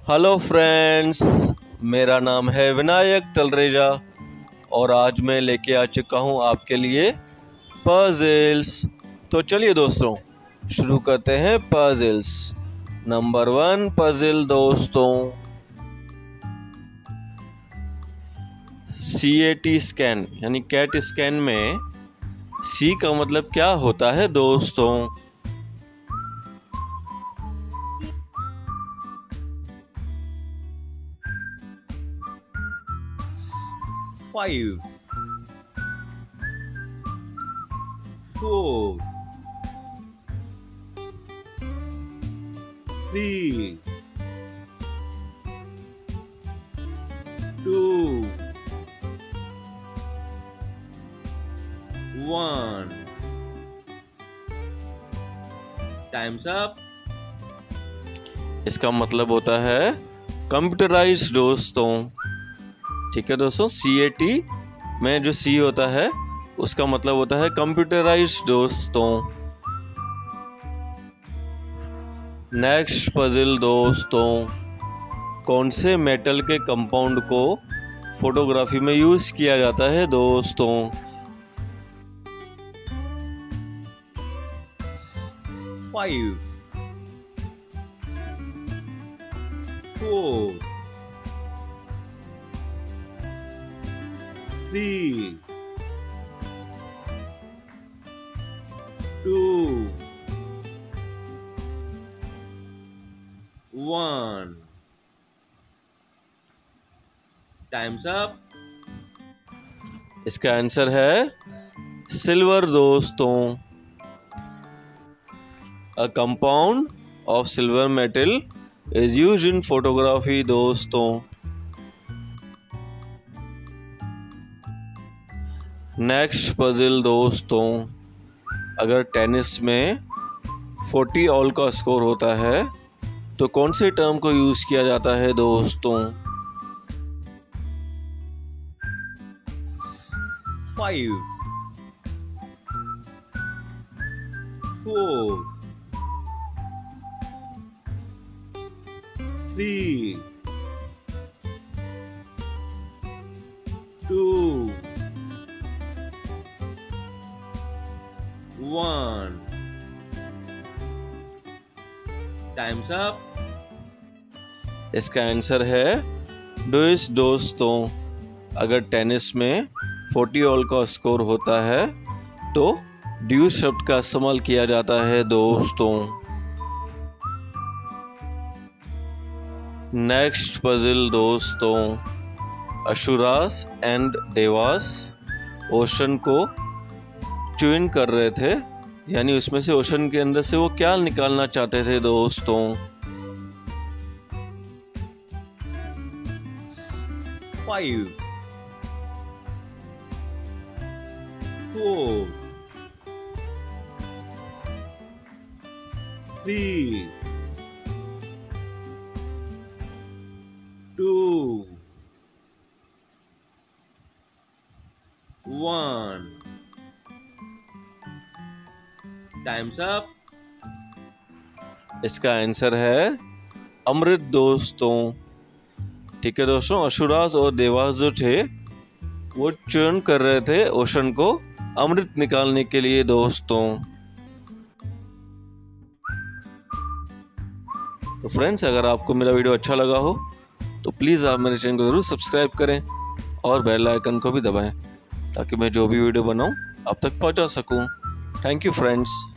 Hello friends, मेरा नाम है विनायक तलरेजा और आज मैं लेके आ चुका हूँ आपके लिए पजल्स। तो चलिए दोस्तों शुरू करते हैं पजल्स। नंबर 1 पजल दोस्तों, CAT स्कैन यानी कैट स्कैन में C का मतलब क्या होता है दोस्तों? Five, 4, 3, 2, 1. Time's up. इसका मतलब होता है कंप्यूटराइज्ड दोस्तों। ठीक है दोस्तों, CAT में जो C होता है उसका मतलब होता है कंप्यूटराइज्ड दोस्तों। नेक्स्ट पजल दोस्तों, कौन से मेटल के कंपाउंड को फोटोग्राफी में यूज किया जाता है दोस्तों? Five, 4, 3, 2, 1. Time's up. इसका आंसर है सिल्वर दोस्तों। A compound of silver metal is used in photography दोस्तों। नेक्स्ट पजल दोस्तों, अगर टेनिस में 40 ऑल का स्कोर होता है तो कौन से टर्म को यूज किया जाता है दोस्तों? 5, 4, 3, 2, 1. Time's up. इसका आंसर है ड्यूस दोस्तों। अगर टेनिस में 40 ऑल का स्कोर होता है तो ड्यूस शब्द का इस्तेमाल किया जाता है दोस्तों। नेक्स्ट पजल दोस्तों, अशुरास एंड देवास ओशन को च्यूइंग कर रहे थे, यानी उसमें से ओशन के अंदर से वो क्या निकालना चाहते थे दोस्तों? 5, 4, 3, 2, 1. Time's up. इसका आंसर है अमृत दोस्तों। ठीक है दोस्तों, अशुरास और देवास जो थे वो चयन कर रहे थे ओशन को अमृत निकालने के लिए दोस्तों। तो फ्रेंड्स, अगर आपको मेरा वीडियो अच्छा लगा हो तो प्लीज़ आप मेरे चैनल को ज़रूर सब्सक्राइब करें और बेल आइकन को भी दबाएं ताकि मैं जो भी वीडियो बनाऊं आप तक पहुंचा सकूं। Thank you friends.